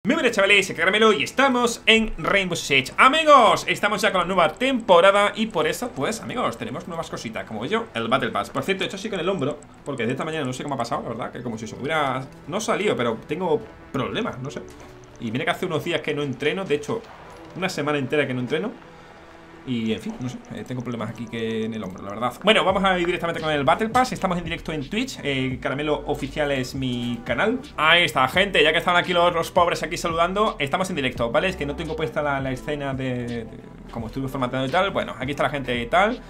Muy buenas chavales, soy Caramelo y estamos en Rainbow Six. Amigos, estamos ya con la nueva temporada y por eso, pues amigos, tenemos nuevas cositas, como yo, el Battle Pass. Por cierto, he hecho así con el hombro, porque desde esta mañana no sé cómo ha pasado, la verdad, que como si se me hubiera... No salido, pero tengo problemas, no sé. Y mira que hace unos días que no entreno, de hecho, una semana entera que no entreno. Y en fin, no sé, tengo problemas aquí que en el hombro, la verdad. Bueno, vamos a ir directamente con el Battle Pass. Estamos en directo en Twitch, Caramelo Oficial es mi canal. Ahí está, gente, ya que están aquí los pobres aquí saludando. Estamos en directo, ¿vale? Es que no tengo puesta la escena de como estuve formatando y tal. Bueno, aquí está la gente y tal.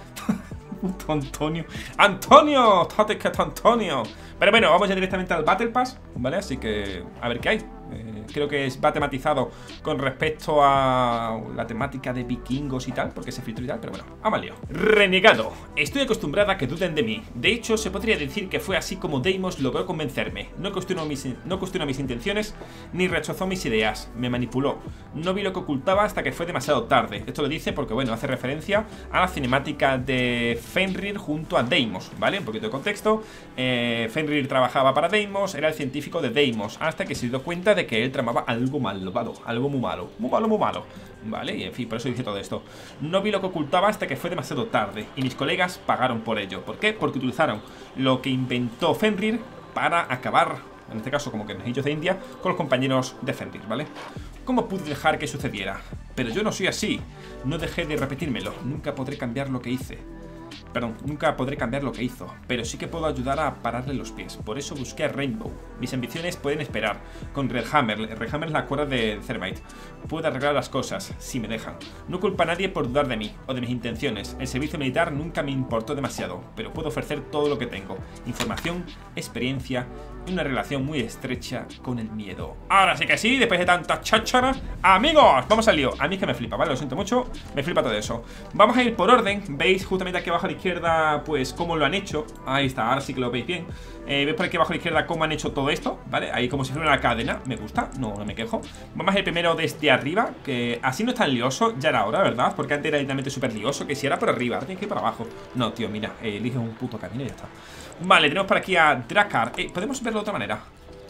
Antonio, Antonio, Antonio. Pero bueno, vamos ya directamente al Battle Pass, ¿vale? Así que, a ver qué hay. Creo que va tematizado con respecto a la temática de vikingos y tal, porque se filtró y tal, pero bueno, amalio. Renegado. Estoy acostumbrada a que duden de mí. De hecho, se podría decir que fue así como Deimos logró convencerme. No cuestionó mis intenciones, ni rechazó mis ideas. Me manipuló. No vi lo que ocultaba hasta que fue demasiado tarde. Esto lo dice porque, bueno, hace referencia a la cinemática de Fenrir junto a Deimos, ¿vale? Un poquito de contexto. Fenrir trabajaba para Deimos, era el científico de Deimos, hasta que se dio cuenta de que él tramaba algo malvado, algo muy malo, muy malo, ¿vale? Y en fin, por eso dice todo esto. No vi lo que ocultaba hasta que fue demasiado tarde y mis colegas pagaron por ello. ¿Por qué? Porque utilizaron lo que inventó Fenrir para acabar, en este caso como que en ellos de India, con los compañeros de Fenrir, ¿vale? ¿Cómo pude dejar que sucediera? Pero yo no soy así. No dejé de repetírmelo. Nunca podré cambiar lo que hice. Perdón, nunca podré cambiar lo que hizo, pero sí que puedo ayudar a pararle los pies. Por eso busqué a Rainbow. Mis ambiciones pueden esperar. Con Redhammer es la cuerda de Thermite. Puedo arreglar las cosas, si me dejan. No culpa a nadie por dudar de mí o de mis intenciones. El servicio militar nunca me importó demasiado, pero puedo ofrecer todo lo que tengo. Información, experiencia y una relación muy estrecha con el miedo. Ahora sí que sí, después de tanta cháchara. Amigos, vamos al lío. A mí es que me flipa, ¿vale? Lo siento mucho, me flipa todo eso. Vamos a ir por orden. Veis justamente aquí abajo a la izquierda, pues, cómo lo han hecho. Ahí está, ahora sí que lo veis bien. Veis por aquí abajo a la izquierda cómo han hecho todo esto, ¿vale? Ahí como si fuera una cadena, me gusta, no me quejo. Vamos a ir primero desde arriba, que así no es tan lioso. Ya era hora, ¿verdad? Porque antes era literalmente súper lioso. Que si era por arriba, ahora tienes que ir por abajo. No, tío, mira, elige un puto camino y ya está. Vale, tenemos por aquí a Drakkar. ¿Podemos verlo de otra manera?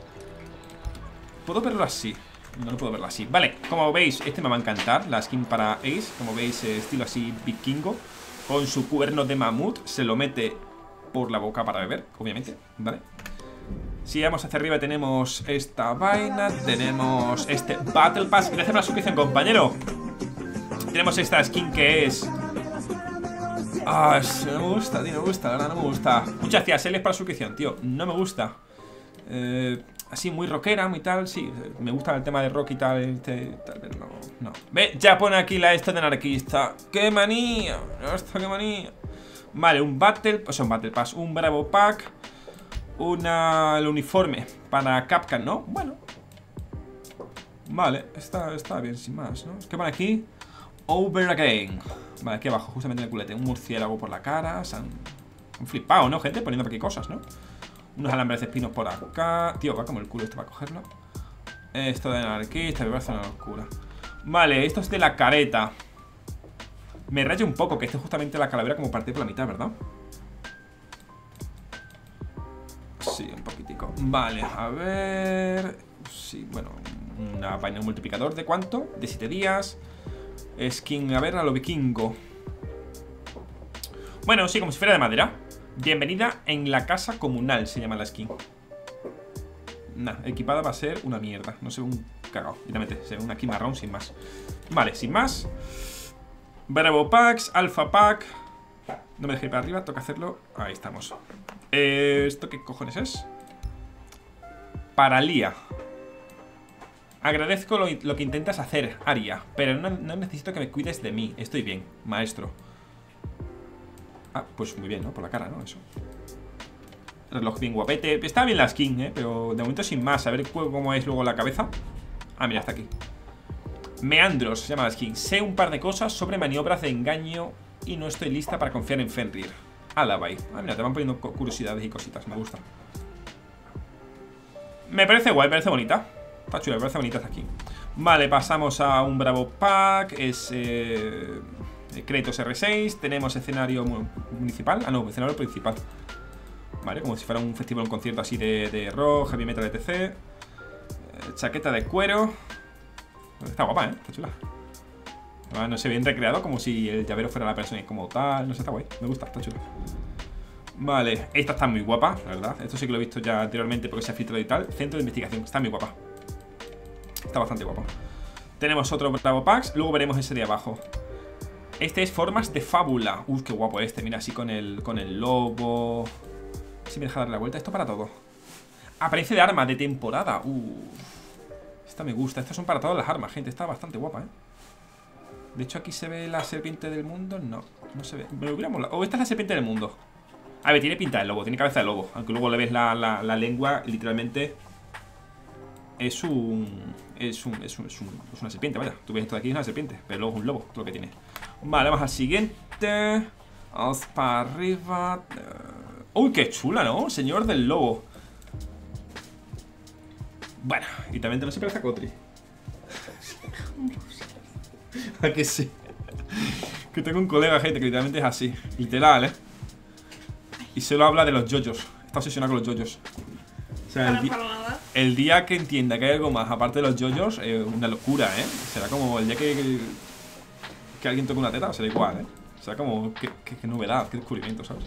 ¿Puedo verlo así? No puedo verlo así. Vale, como veis, este me va a encantar. La skin para Ace, como veis, estilo así vikingo. Con su cuerno de mamut. Se lo mete por la boca para beber, obviamente, ¿vale? Si vamos hacia arriba tenemos esta vaina. Tenemos este Battle Pass. Gracias por la suscripción, compañero. Tenemos esta skin que es... Ah, no me gusta, tío, no me gusta, la verdad no me gusta. Muchas gracias, Eles, para la suscripción, tío. No me gusta. Así muy rockera, muy tal, sí. Me gusta el tema de rock y tal, tal vez no. Ve, ya pone aquí la esta de anarquista. ¡Qué manía! ¡Qué manía! Vale, un Battle, o sea, un Battle Pass, un Bravo Pack. El uniforme para Capcan, ¿no? Bueno. Vale, está bien, sin más, ¿no? ¿Qué pone aquí? Over again. Vale, aquí abajo, justamente en el culete. Un murciélago por la cara. Se han flipado, ¿no, gente? Poniendo por aquí cosas, ¿no? Unos alambres de espinos por acá. Tío, va como el culo este para cogerlo. Esto de anarquista, me parece una locura. Vale, esto es de la careta. Me raya un poco que esté justamente la calavera como parte por la mitad, ¿verdad? Sí, un poquitico. Vale, a ver... Sí, bueno, una vaina, un multiplicador ¿de cuánto? De 7 días. Skin, a ver, a lo vikingo. Bueno, sí, como si fuera de madera. Bienvenida en la casa comunal, se llama la skin. Nah, equipada va a ser una mierda. No se ve un cagao, literalmente. Se ve una aquí marrón sin más. Vale, sin más. Bravo Packs, Alpha Pack. No me dejé para arriba, toca hacerlo. Ahí estamos. ¿Esto qué cojones es? Paralía. Agradezco lo que intentas hacer, Aria, pero no necesito que me cuides de mí. Estoy bien, maestro. Ah, pues muy bien, ¿no? Por la cara, ¿no? Eso. Reloj bien guapete. Está bien la skin, pero de momento sin más. A ver cómo es luego la cabeza. Ah, mira, está aquí. Meandros se llama la skin. Sé un par de cosas sobre maniobras de engaño y no estoy lista para confiar en Fenrir. Alabay. Ah, mira, te van poniendo curiosidades y cositas. Me gusta. Me parece guay, me parece bonita. Está chula, me parece bonita esta aquí. Vale, pasamos a un Bravo Pack. Es Kratos R6. Tenemos escenario municipal. Ah, no, escenario principal. Vale, como si fuera un festival, un concierto así de rock, heavy metal, etc. Chaqueta de cuero. Está guapa, Está chula. Además, no sé, bien recreado, como si el llavero fuera la persona y como tal. No sé, está guay. Me gusta, está chula. Vale, esta está muy guapa, la verdad. Esto sí que lo he visto ya anteriormente porque se ha filtrado y tal. Centro de investigación, está muy guapa. Está bastante guapo. Tenemos otro Bravo Packs. Luego veremos ese de abajo. Este es Formas de Fábula. Qué guapo este. Mira, así con el lobo. Si me deja darle la vuelta. Esto para todo. Aparece de arma de temporada. Esta me gusta. Estas son para todas las armas, gente. Está bastante guapa, De hecho, aquí se ve la serpiente del mundo. No, no se ve. Me hubiera molado. Esta es la serpiente del mundo. A ver, tiene pinta de lobo. Tiene cabeza de lobo. Aunque luego le ves la lengua. Literalmente es una serpiente, vaya. Tú ves esto de aquí, es una serpiente, pero luego es un lobo, todo lo que tiene. Vale, vamos al siguiente. Vamos para arriba. Uy, qué chula, ¿no? Señor del lobo. Bueno, y también tenemos siempre a Cotri. ¿A que sí? Que tengo un colega, gente, que literalmente es así. Literal, Y solo habla de los yoyos. Está obsesionado con los yoyos. O sea, el día que entienda que hay algo más aparte de los yoyos, una locura, Será como el día que alguien toque una teta, será igual, Será como, qué novedad, qué descubrimiento, ¿sabes?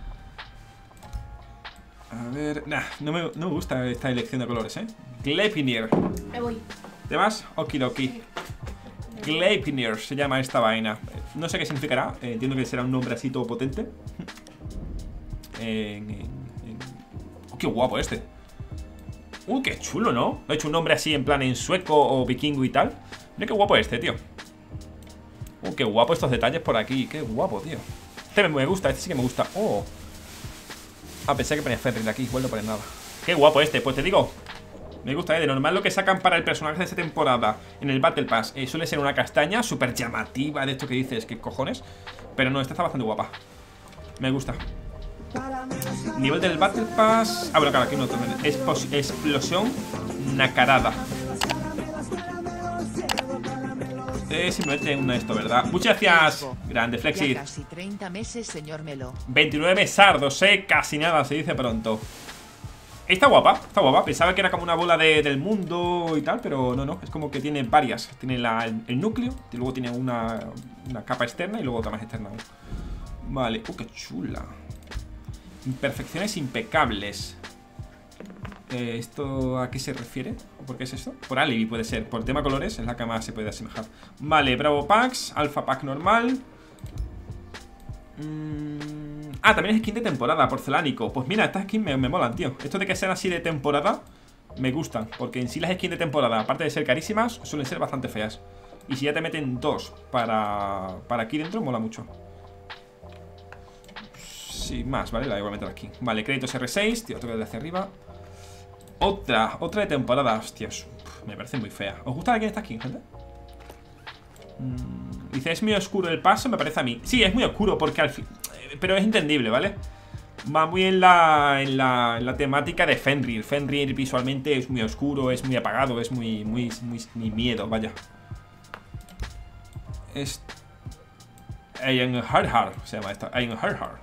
A ver, no me gusta esta elección de colores, Gleipnir. Me voy. ¿Te vas? Okidoki. Gleipnir se llama esta vaina. No sé qué significará, entiendo que será un nombre así todo potente. Qué guapo este. Qué chulo, ¿no? Lo he hecho un nombre así en plan en sueco o vikingo y tal. Mira qué guapo este, tío. Qué guapo estos detalles por aquí. Qué guapo, tío. Este me gusta, este sí que me gusta. Pensé que ponía Fenrir aquí, igual no pone nada. Qué guapo este, pues te digo. Me gusta, de normal lo que sacan para el personaje de esta temporada en el Battle Pass suele ser una castaña súper llamativa, de esto que dices, ¿qué cojones? Pero no, esta está bastante guapa. Me gusta. Nivel del Battle Pass. Bueno, claro, aquí no. Explosión Nakarada. Simplemente un esto, ¿verdad? Muchas gracias. Grande, Flexit. Casi 30 meses, señor Melo. 29 mesardos, casi nada, se dice pronto. Está guapa, está guapa. Pensaba que era como una bola del mundo y tal, pero no, es como que tiene varias. Tiene el núcleo, y luego tiene una capa externa y luego otra más externa. Vale, qué chula. Imperfecciones impecables. ¿Esto a qué se refiere? ¿O por qué es esto? Por alibi puede ser. Por tema colores es la que más se puede asemejar. Vale, Bravo Packs, Alpha Pack normal. También es skin de temporada, porcelánico. Pues mira, estas skins me molan, tío. Esto de que sean así de temporada me gustan, porque en sí las skins de temporada, aparte de ser carísimas, suelen ser bastante feas. Y si ya te meten dos para aquí dentro, mola mucho. Sí, más, ¿vale? La voy a meter aquí. Vale, créditos R6, tío, toca desde hacia arriba. Otra de temporada, hostias. Me parece muy fea. ¿Os gusta alguien esta skin, gente? Dice, es muy oscuro el paso, me parece a mí. Sí, es muy oscuro porque al fin... pero es entendible, ¿vale? Va muy en la temática de Fenrir. Fenrir visualmente es muy oscuro, es muy apagado, es muy miedo, vaya. Es... Ironheart se llama esta. Ironheart.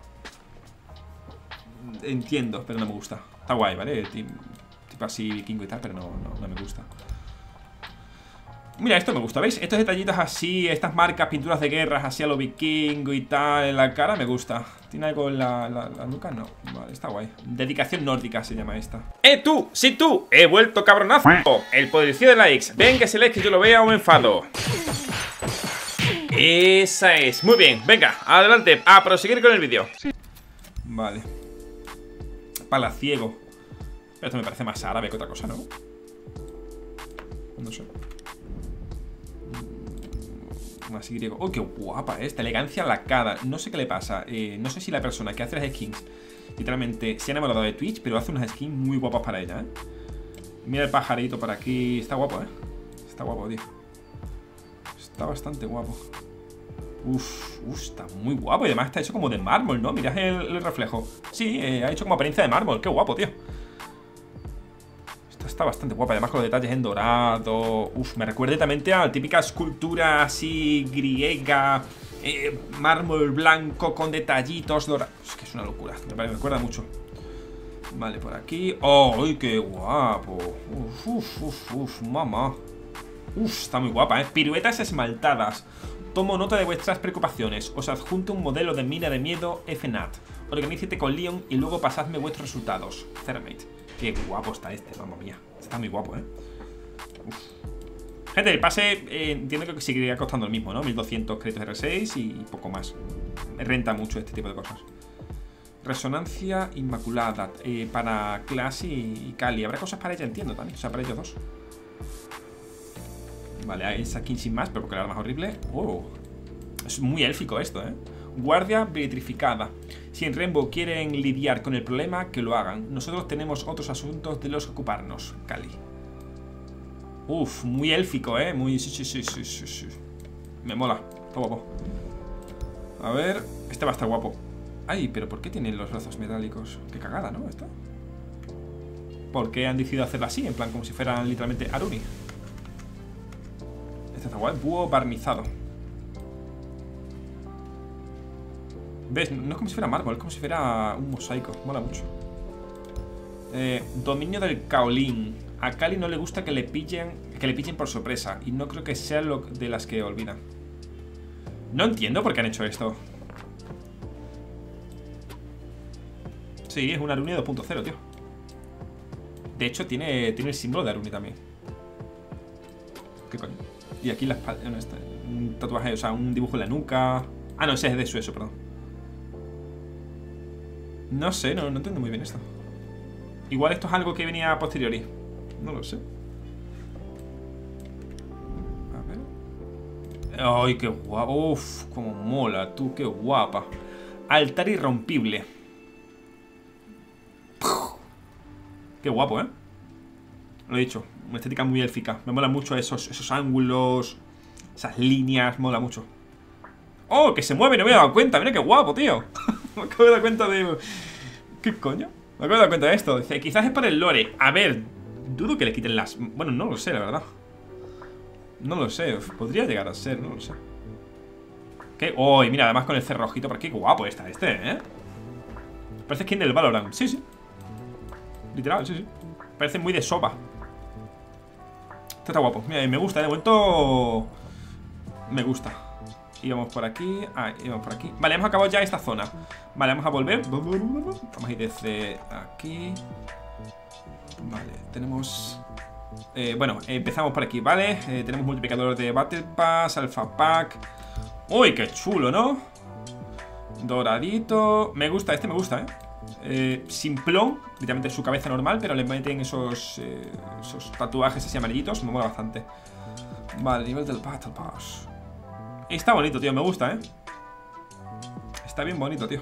Entiendo, pero no me gusta. Está guay, ¿vale? Tipo así vikingo y tal, pero no me gusta. Mira, esto me gusta, ¿veis? Estos detallitos así, estas marcas, pinturas de guerras así a lo vikingo y tal en la cara, me gusta. ¿Tiene algo en la nuca? No, vale, está guay. Dedicación nórdica se llama esta. ¡Tú! ¡Sí, tú! ¡He vuelto cabronazo! El poderío de likes. Venga, ese like que yo lo vea o me enfado. Esa es. Muy bien, venga, adelante, a proseguir con el vídeo. Vale. Palaciego. Pero esto me parece más árabe que otra cosa, ¿no? No sé. Más griego. ¡Oh, qué guapa esta! Elegancia lacada. No sé qué le pasa. No sé si la persona que hace las skins literalmente se ha enamorado de Twitch, pero hace unas skins muy guapas para ella, Mira el pajarito por aquí. Está guapo, Está guapo, tío. Está bastante guapo. Está muy guapo. Y además está hecho como de mármol, ¿no? Mirad el reflejo. Sí, ha hecho como apariencia de mármol. Qué guapo, tío. Está bastante guapa, además con los detalles en dorado. Me recuerda también a la típica escultura así griega, mármol blanco con detallitos dorados. Es que es una locura, me recuerda mucho. Vale, por aquí. ¡Ay, qué guapo! Mamá. Uf, está muy guapa, Piruetas esmaltadas. Tomo nota de vuestras preocupaciones. Os adjunto un modelo de mina de miedo FNAT. Organícete con Leon y luego pasadme vuestros resultados. Thermite. Qué guapo está mamma mía. Está muy guapo, Uf. Gente, el pase entiendo que seguiría costando el mismo, ¿no? 1200 créditos R6 y poco más. Me renta mucho este tipo de cosas. Resonancia inmaculada para Clash y Kali. Habrá cosas para ella, entiendo también. O sea, para ellos dos. Vale, hay skin sin más, pero porque la arma es horrible. Oh, es muy élfico esto, Guardia vitrificada. Si en Rainbow quieren lidiar con el problema, que lo hagan. Nosotros tenemos otros asuntos de los que ocuparnos. Kali. Uf, muy élfico, muy... Sí. Me mola, está guapo. A ver, este va a estar guapo. Ay, pero ¿por qué tienen los brazos metálicos? Qué cagada, ¿no? Esto. ¿Por qué han decidido hacerlo así? En plan, como si fueran literalmente Aruni. Este está guay, búho barnizado. ¿Ves? No es como si fuera mármol, es como si fuera un mosaico. Mola mucho. Dominio del Kaolin. A Kali no le gusta que le pillen por sorpresa. Y no creo que sea lo de las que olvidan. No entiendo por qué han hecho esto. Sí, es un Aruni 2.0, tío. De hecho, tiene el símbolo de Aruni también. ¿Qué coño? Y aquí la espalda. No está. Un tatuaje, o sea, un dibujo en la nuca. Ah, no, ese es de su eso, perdón. No sé, no entiendo muy bien esto. Igual esto es algo que venía a posteriori. No lo sé. A ver. Ay, qué guapa. Uf, cómo mola, tú, qué guapa. Altar irrompible. Qué guapo, Lo he dicho, una estética muy élfica. Me mola mucho esos ángulos, esas líneas, mola mucho. ¡Oh, que se mueve! No me he dado cuenta. Mira qué guapo, tío. Me acabo de dar cuenta de... ¿Qué coño? Me acabo de dar cuenta de esto. Dice, quizás es para el lore. A ver, dudo que le quiten las... Bueno, no lo sé, la verdad. No lo sé, podría llegar a ser, no lo sé. ¿Qué? ¡Oh! Y mira, además con el cerrojito. Pero qué guapo está Parece skin del Valorant. Sí. Literal, sí. Parece muy de sopa. Este está guapo. Mira, me gusta, de momento. Me gusta. Íbamos por aquí. Íbamos por aquí. Vale, hemos acabado ya esta zona. Vale, vamos a volver. Vamos a ir desde aquí. Vale, tenemos... bueno, empezamos por aquí, ¿vale? Tenemos multiplicador de Battle Pass, Alpha Pack. ¡Uy, qué chulo!, ¿no? Doradito. Me gusta, me gusta, simplón, literalmente su cabeza normal, pero le meten esos tatuajes así amarillitos. Me mola bastante. Vale, nivel del Battle Pass. Está bonito, tío, me gusta, Está bien bonito, tío.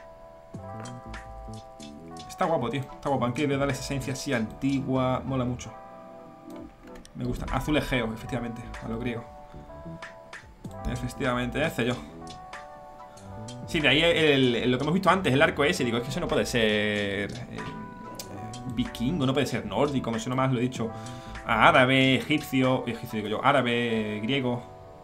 Está guapo, tío, está guapo. Aunque le da esa esencia así antigua. Mola mucho. Me gusta, azul egeo, efectivamente, a lo griego. Efectivamente, ese yo. Sí, de ahí lo que hemos visto antes, el arco ese. Digo, es que eso no puede ser vikingo, no puede ser nórdico. Me suena más, lo he dicho, a árabe, egipcio digo yo, árabe, griego.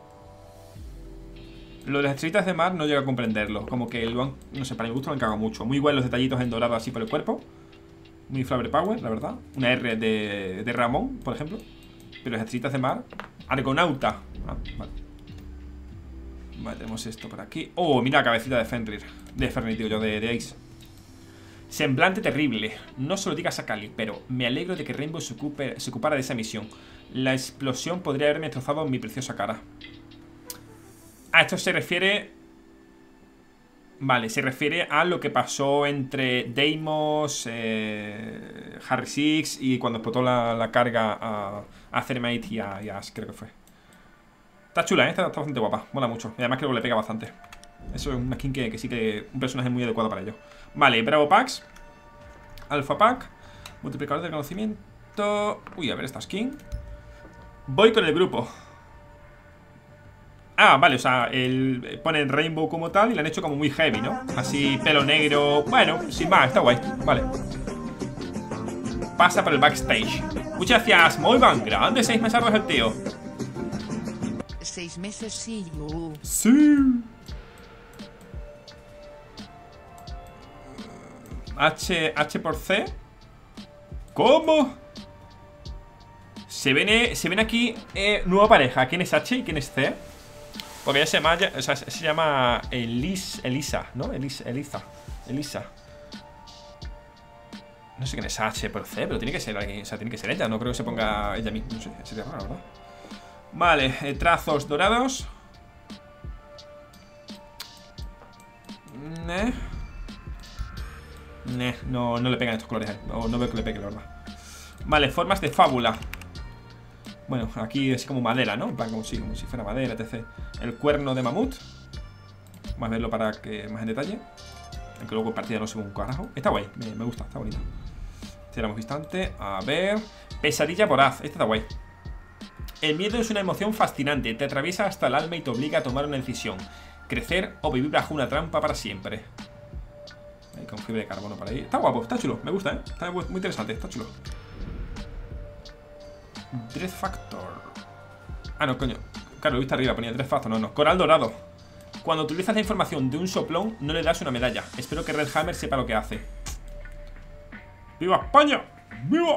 Lo de las estrellitas de mar no llego a comprenderlo. Como que no sé, para mi gusto lo han cagado mucho. Muy buenos los detallitos en dorado así por el cuerpo. Muy flower power, la verdad. Una R de Ramón, por ejemplo. Pero las estrellitas de mar. Argonauta. Vale. Vale, tenemos esto por aquí. Oh, mira la cabecita de Fenrir. De Fenrir, digo yo, de Ace. Semblante terrible. No se lo digas a Kali, pero me alegro de que Rainbow se ocupara de esa misión. La explosión podría haberme destrozado mi preciosa cara. Ah, esto se refiere... Vale, se refiere a lo que pasó entre Deimos, Harry Six y cuando explotó la carga a Thermite y a Ash, creo que fue. Está chula, está bastante guapa, mola mucho. Y además creo que le pega bastante. Eso es una skin que sí que... Un personaje muy adecuado para ello. Vale, Bravo Packs, Alpha Pack, multiplicador de conocimiento. Uy, a ver esta skin. Voy con el grupo. Ah, vale, o sea, ponen Rainbow como tal y lo han hecho como muy heavy, ¿no? Así, pelo negro. Bueno, sin más, está guay. Vale. Pasa por el backstage. Muchas gracias, muy van. Grande, 6 meses el tío. 6 meses, sí. Sí. H por C. ¿Cómo? Se viene aquí nueva pareja. ¿Quién es H y quién es C? Porque ya se llama Elisa, ¿no? Elisa. No sé quién es H por C, pero tiene que ser alguien. O sea, tiene que ser ella. No creo que se ponga ella misma. No sé, sería raro, ¿verdad? Vale, trazos dorados. No le pegan estos colores. No veo que le pegue, la verdad. Vale, formas de fábula. Bueno, aquí es como madera, ¿no? En plan, como si fuera madera, etc. El cuerno de mamut. Vamos a verlo para que más en detalle. Aunque luego en partida no se ve un carajo. Está guay, me gusta, está bonito. Tiramos instante. A ver. Pesadilla voraz. Este está guay. El miedo es una emoción fascinante. Te atraviesa hasta el alma y te obliga a tomar una decisión. Crecer o vivir bajo una trampa para siempre. Ahí con fibra de carbono por ahí. Está guapo, está chulo, me gusta, está muy interesante, está chulo. Dread Factor. Ah, no, coño. Claro, lo viste arriba, ponía Dread Factor, no. Coral dorado. Cuando utilizas la información de un soplón, no le das una medalla. Espero que Red Hammer sepa lo que hace. ¡Viva España! ¡Viva!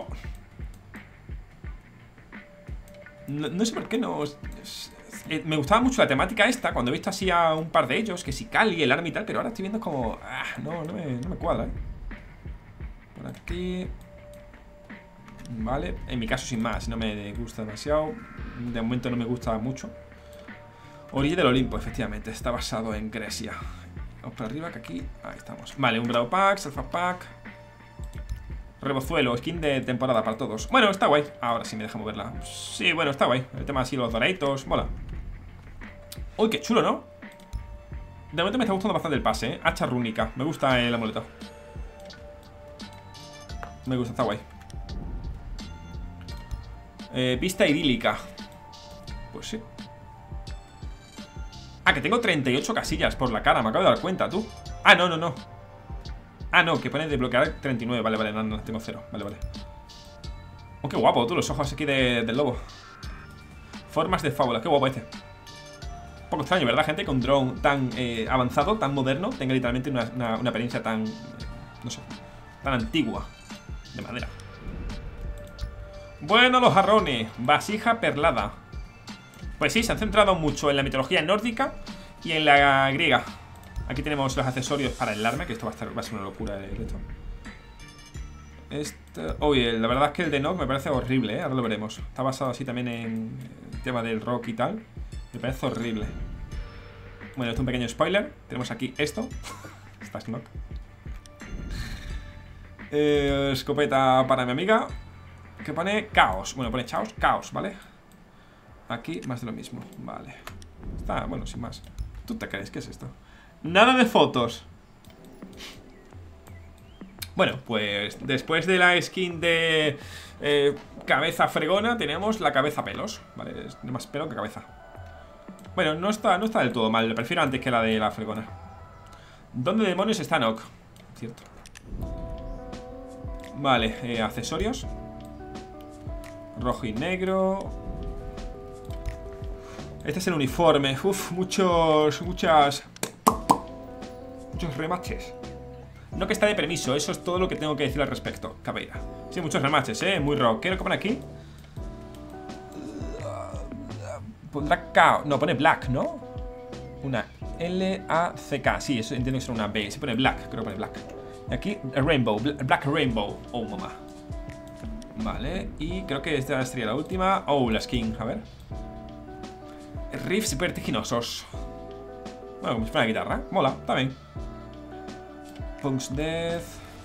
No sé por qué no... me gustaba mucho la temática esta cuando he visto así a un par de ellos, que si Cali, el Army y tal, pero ahora estoy viendo como... no me cuadra, ¿eh? Por aquí... Vale, en mi caso sin más, no me gusta demasiado. De momento no me gusta mucho. Orilla del Olimpo, efectivamente, está basado en Grecia. Vamos para arriba, que aquí... Ahí estamos. Vale, un Bravo Pack, Alpha Pack. Rebozuelo, skin de temporada para todos. Bueno, está guay. Ahora sí me deja moverla. Sí, bueno, está guay. El tema así, los doraditos, mola. Uy, qué chulo, ¿no? De momento me está gustando bastante el pase, ¿eh? Hacha rúnica, me gusta el amuleto. Me gusta, está guay. Vista idílica. Pues sí. Ah, que tengo 38 casillas por la cara, me acabo de dar cuenta, tú. Ah, no. Ah, no, que pone desbloquear 39. Vale, no, tengo 0. Vale. Oh, qué guapo, tú, los ojos aquí del lobo. Formas de fábula, qué guapo este. Un poco extraño, ¿verdad, gente? Que un drone tan avanzado, tan moderno, tenga literalmente una apariencia tan... no sé, tan antigua. De madera. Bueno, los jarrones. Vasija perlada. Pues sí, se han centrado mucho en la mitología nórdica y en la griega. Aquí tenemos los accesorios para el arma, que esto va a ser una locura de esto. Oye, la verdad es que el de Nog me parece horrible, ¿eh? Ahora lo veremos. Está basado así también en el tema del rock y tal. Me parece horrible. Bueno, esto es un pequeño spoiler. Tenemos aquí esto. Esta es Nog. Escopeta para mi amiga, que pone caos. Bueno, pone caos, ¿vale? Aquí más de lo mismo, vale. Está, bueno, sin más. ¿Tú te crees? ¿Qué es esto? Nada de fotos. Bueno, pues después de la skin de cabeza fregona, tenemos la cabeza pelos, ¿vale? Es más pelo que cabeza. Bueno, no está del todo mal. Le prefiero antes que la de la fregona. ¿Dónde demonios está Nog? Cierto. Vale, accesorios. Rojo y negro. Este es el uniforme. Uf, muchos remaches. No, que está de permiso, eso es todo lo que tengo que decir al respecto. Cabeira. Sí, muchos remaches, muy rockero. ¿Qué pone aquí? Pondrá K. No, pone black, ¿no? Una L-A-C-K. Sí, eso entiendo que es una B. Se pone black, creo que pone black. Y aquí, rainbow, black rainbow. Oh, mamá. Vale, y creo que esta sería la última. Oh, la skin, a ver. Riffs vertiginosos. Bueno, como si fuera una guitarra. Mola, está bien. Punk's Death.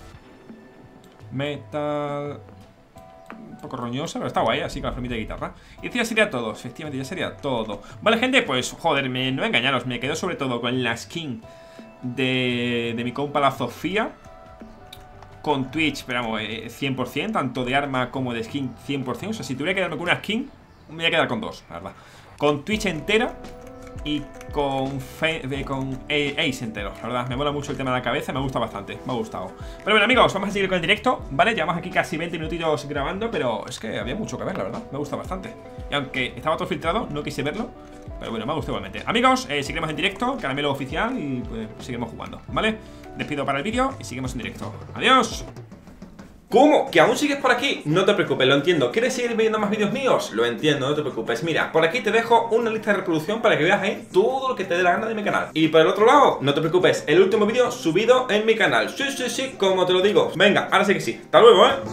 Metal. Un poco roñosa, pero está guay, así con la formita de guitarra. Y ya sería todo, efectivamente, ya sería todo. Vale, gente, pues, joder, no voy a engañaros. Me quedo sobre todo con la skin de mi compa la Sofía. Con Twitch, pero vamos, 100%, tanto de arma como de skin 100%. O sea, si tuviera que quedarme con una skin, me voy a quedar con dos, la verdad. Con Twitch entera y con Ace entero. La verdad, me mola mucho el tema de la cabeza, me gusta bastante, me ha gustado. Pero bueno, amigos, vamos a seguir con el directo, ¿vale? Llevamos aquí casi 20 minutillos grabando, pero es que había mucho que ver, la verdad, me gusta bastante. Y aunque estaba todo filtrado, no quise verlo, pero bueno, me ha gustado igualmente. Amigos, seguiremos en directo, caramelo oficial, y pues seguiremos jugando, ¿vale? Despido para el vídeo y seguimos en directo. ¡Adiós! ¿Cómo? ¿Que aún sigues por aquí? No te preocupes, lo entiendo. ¿Quieres seguir viendo más vídeos míos? Lo entiendo, no te preocupes. Mira, por aquí te dejo una lista de reproducción para que veas ahí todo lo que te dé la gana de mi canal. Y por el otro lado, no te preocupes, el último vídeo subido en mi canal. Sí, sí, sí, como te lo digo. Venga, ahora sí que sí. Hasta luego, ¿eh?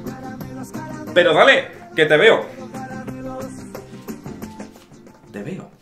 Pero dale, que te veo. Te veo.